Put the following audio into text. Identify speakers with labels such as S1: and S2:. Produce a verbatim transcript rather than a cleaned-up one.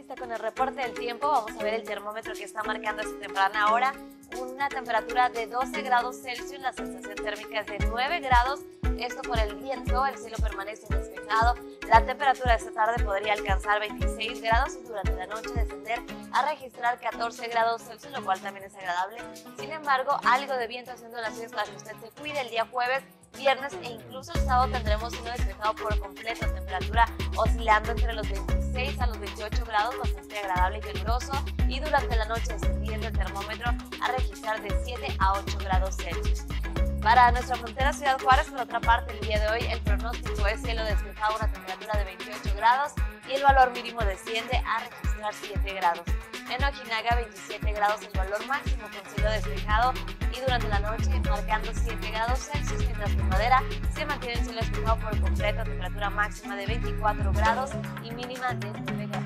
S1: lista con el reporte del tiempo. Vamos a ver el termómetro que está marcando esta temprana hora. Una temperatura de doce grados Celsius, la sensación térmica es de nueve grados. Esto por el viento, el cielo permanece despejado. La temperatura de esta tarde podría alcanzar veintiséis grados y durante la noche descender a registrar catorce grados Celsius, lo cual también es agradable. Sin embargo, algo de viento haciendo las fiestas para que usted se cuide el día jueves, viernes e incluso el sábado tendremos uno despejado por completo, temperatura oscilando entre los veintiséis a los veintiocho grados, bastante agradable y caluroso, y durante la noche descendiendo el termómetro a registrar de siete a ocho grados Celsius. Para nuestra frontera Ciudad Juárez, por otra parte, el día de hoy el pronóstico es cielo despejado, una temperatura de veintiocho grados y el valor mínimo desciende a registrar siete grados. En Ojinaga, veintisiete grados el valor máximo con cielo despejado y durante la noche marcando siete grados Celsius, mientras que en Madera se mantiene el cielo despejado por completo, temperatura máxima de veinticuatro grados y mínima de nueve grados.